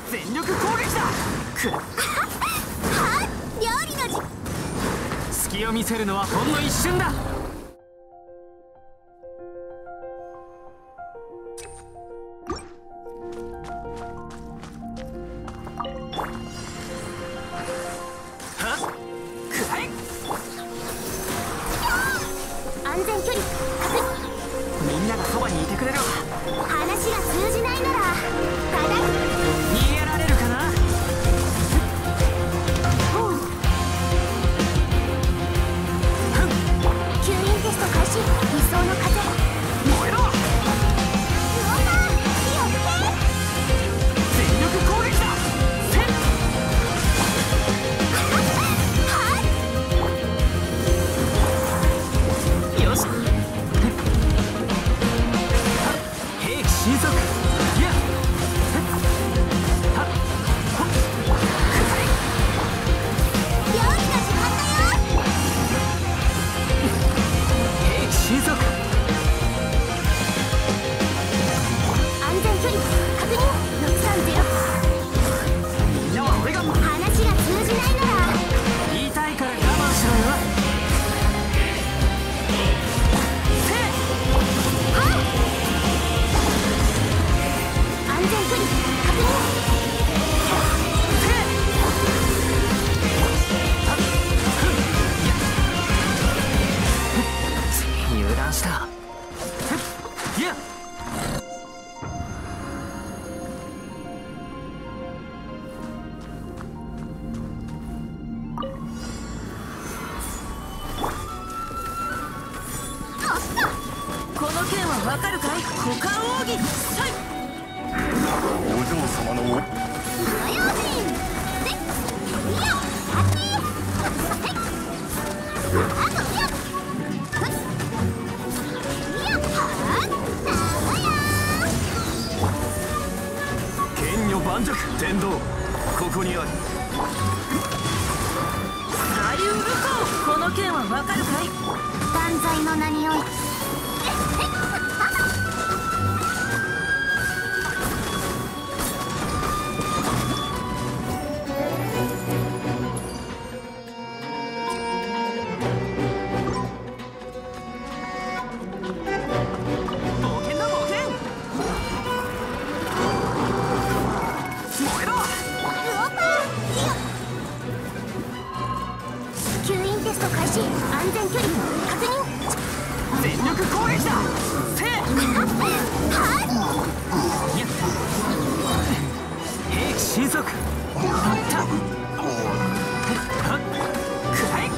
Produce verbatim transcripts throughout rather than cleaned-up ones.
全力攻撃だ。くらっはっ、料理のじ隙を見せるのはほんの一瞬だ。 安全距離みんながそばにいてくれるわ。 話が通じないならただ逃げられるかな。 吸引テスト開始。理想の風燃えろ。 ウォーター火を吹け。 全力攻撃だ。せっはいよし。兵器神速。いやはっほっ料理の時間だよ。 兵器神速。 安全距離確認。ろくさんゼロ。 みんなは俺が話が通じないなら言いたいから我慢しろよ。せっ安全距離確認。 油断した。いやこの件はわかるかい？股間奥義。はい。 お嬢様の火の用心でいやあっちはいあといやいやはっ剣女盤石天道ここにある。 左右ルコ。この件はわかるかい？ 断罪の名におい冒険だ冒険。燃えろ。 ウォーター火を吸引テスト開始。安全距離確認。 全力攻撃だ。せっいや兵器神速。たっはっくらえ。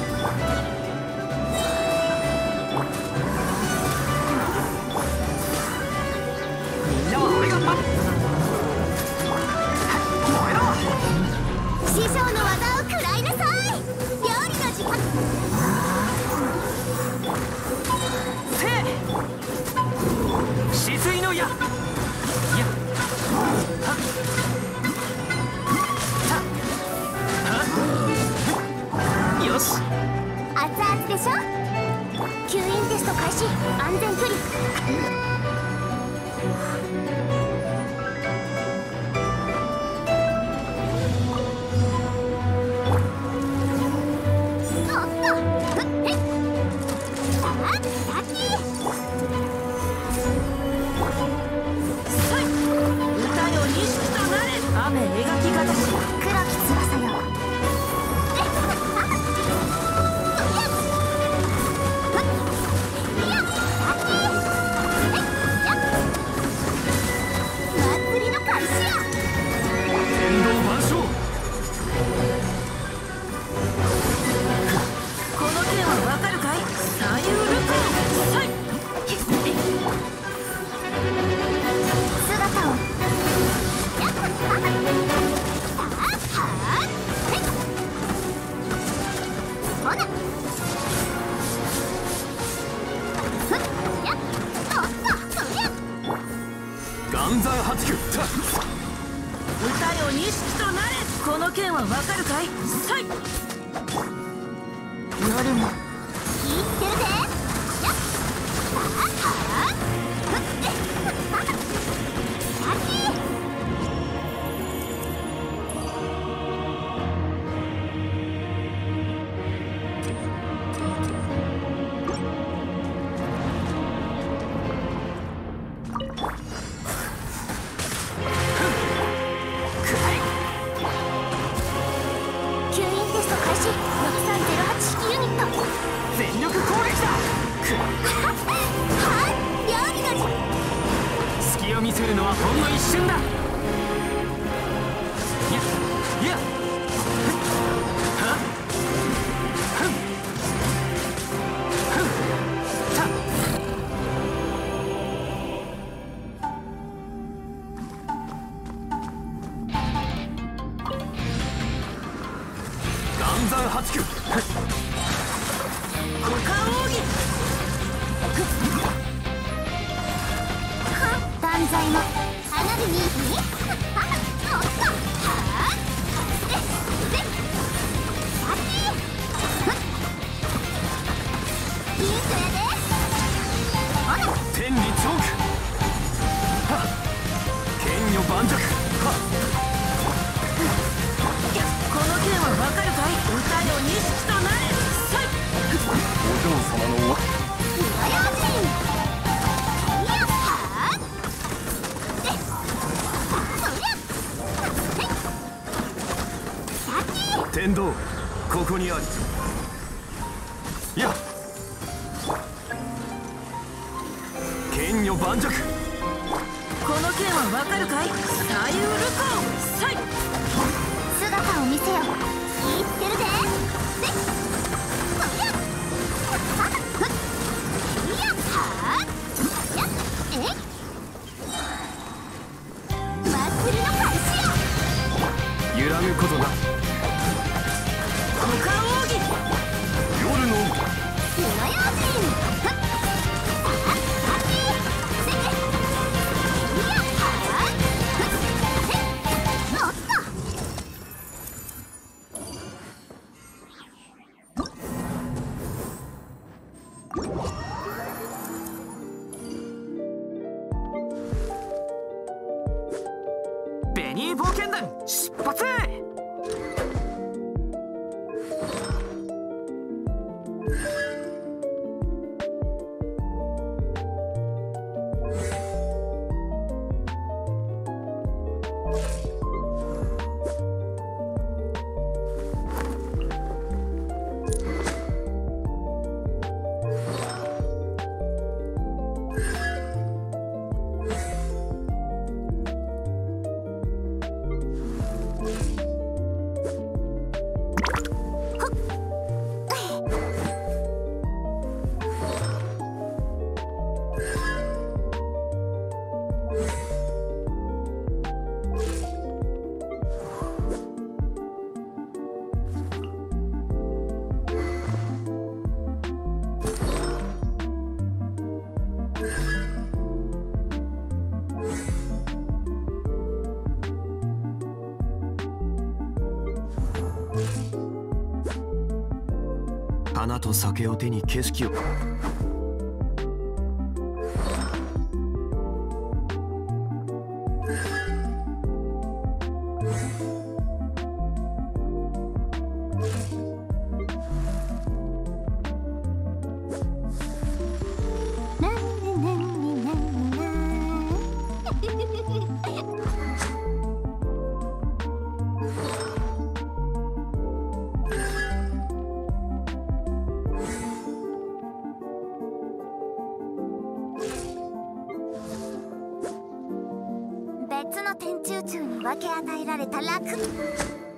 みんなは俺が待っ燃えろ。 師匠の技を食らいなさい。料理の時間せっ止水の矢。いやはったっはっよし。 熱々でしょ。吸引テスト開始。安全距離雨描き方し。 黒き翼よ祭りの開始や。 天道万象。 この件はわかるかい？左右ルコ。はい。 姿を岩山八九。 歌よ錦となれ。この件はわかるかい？はい。 夜も生きてるぜ。やっはっふっふっ山八九。 五感奥義。 断罪も花火にはっおっとはあででさてインフラでほら天理チョーク。はっ剣女盤石。はっこの剣はわかるかい。歌よ錦となれ。さい。 お嬢様の火の用心いやはあでそりゃさて天道ここにあり。や剣女盤石。 この剣はわかるかい。左右ルコさい。 姿を見せよ言ってるででそりゃはっふっいやはあやっえ祭りの開始よ揺らぐことな。 五感奥義。 夜の火の用心ふっさあさてせけいやはあふっせおっとベニー冒険団出発。花と酒を手に景色を。 なんでなんでなんでな別の天中宙に分け与えられた楽